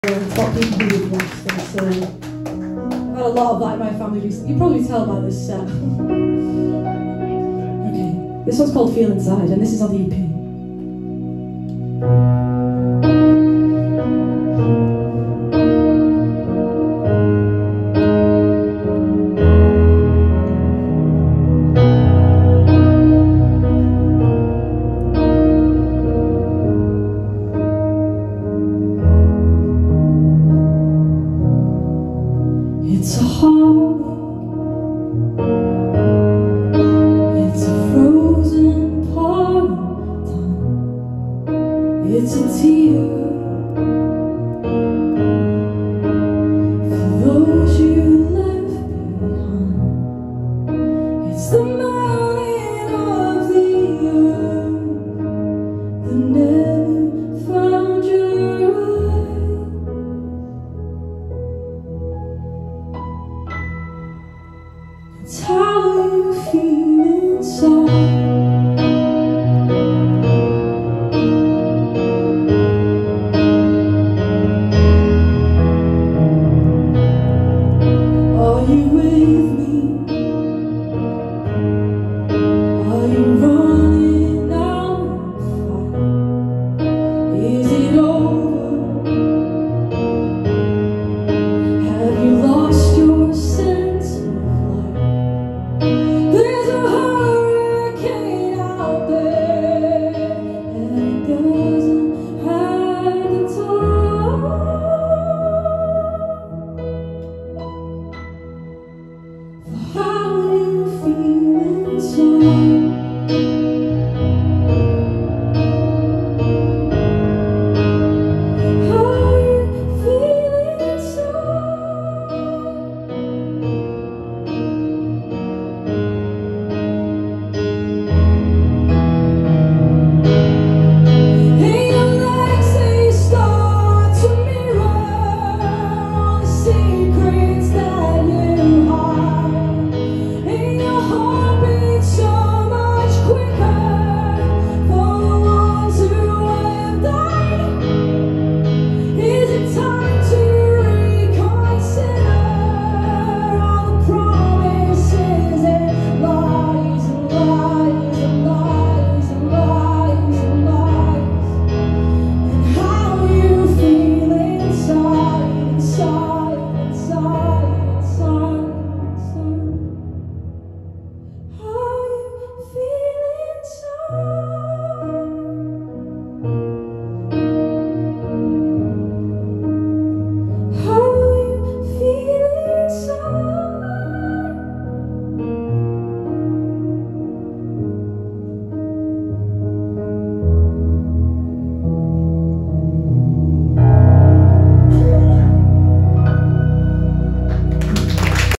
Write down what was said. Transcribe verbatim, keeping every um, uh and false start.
What people do with Leicester. So I've had a lot of that in my family recently. You can probably tell by this set. Okay, this one's called Feel Inside, and this is on the E P.